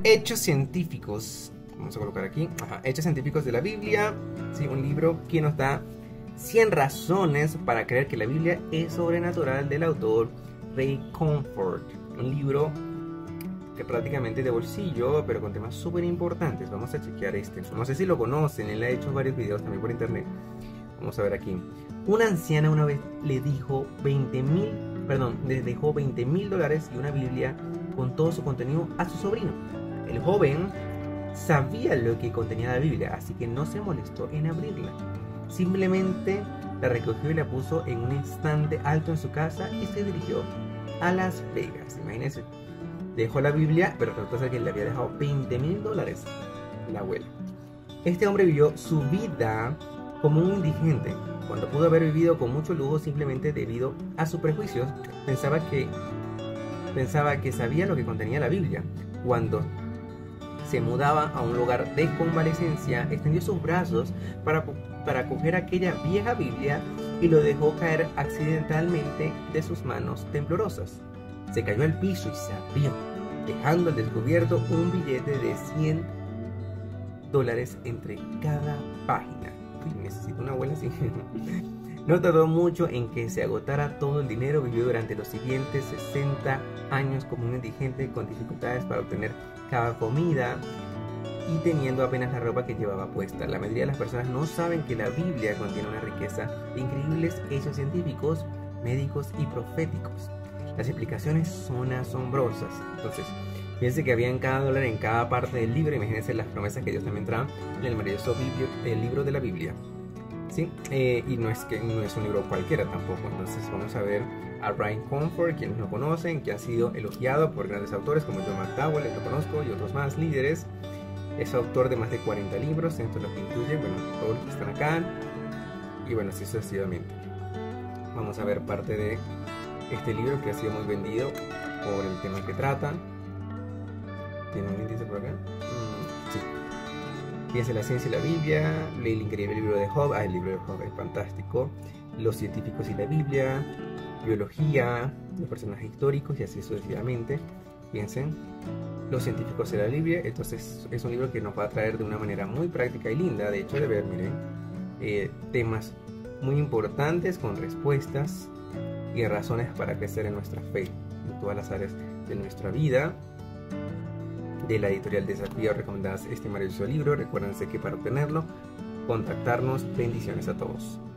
Hechos científicos. Vamos a colocar aquí. Hechos científicos de la Biblia. Sí, un libro que nos da 100 razones para creer que la Biblia es sobrenatural, del autor Ray Comfort. Un libro que prácticamente de bolsillo, pero con temas súper importantes. Vamos a chequear este. No sé si lo conocen, él ha hecho varios videos también por internet. Vamos a ver aquí. Una anciana una vez le dejó $20,000 y una Biblia con todo su contenido a su sobrino. El joven sabía lo que contenía la Biblia, así que no se molestó en abrirla. Simplemente la recogió y la puso en un estante alto en su casa y se dirigió a Las Vegas. Imagínense, dejó la Biblia, pero resulta ser que le había dejado $20,000 la abuela. Este hombre vivió su vida como un indigente, cuando pudo haber vivido con mucho lujo simplemente debido a sus prejuicios. Pensaba que sabía lo que contenía la Biblia. Cuando se mudaba a un lugar de convalecencia, extendió sus brazos para coger aquella vieja Biblia y lo dejó caer accidentalmente de sus manos temblorosas. Se cayó al piso y se abrió, dejando al descubierto un billete de $100 entre cada página. Uy, necesito una abuela así. No tardó mucho en que se agotara todo el dinero. Vivió durante los siguientes 60 años como un indigente con dificultades para obtener cada comida y teniendo apenas la ropa que llevaba puesta. La mayoría de las personas no saben que la Biblia contiene una riqueza de increíbles hechos científicos, médicos y proféticos. Las explicaciones son asombrosas. Entonces, fíjense que había cada dólar en cada parte del libro. Imagínense las promesas que ellos también traen en el maravilloso libro de la Biblia. ¿Sí? Y no es un libro cualquiera tampoco. Entonces vamos a ver a Ray Comfort, quienes lo conocen, que ha sido elogiado por grandes autores como John McDowell, lo conozco, y otros más líderes. Es autor de más de 40 libros, entre los que incluye, bueno, todos los que están acá, y bueno, así sucesivamente. Vamos a ver parte de este libro que ha sido muy vendido por el tema que trata. ¿Tiene un índice por acá? Sí. Fíjense, la ciencia y la Biblia, el increíble libro de Job. El libro de Job es fantástico. Los científicos y la Biblia, biología, los personajes históricos y así sucesivamente. Piensen, los científicos y la Biblia. Entonces es un libro que nos va a traer de una manera muy práctica y linda, de hecho, de ver, miren, temas muy importantes con respuestas y razones para crecer en nuestra fe en todas las áreas de nuestra vida. De la editorial Desafío recomendadas este maravilloso libro. Recuérdense que para obtenerlo, contactarnos. Bendiciones a todos.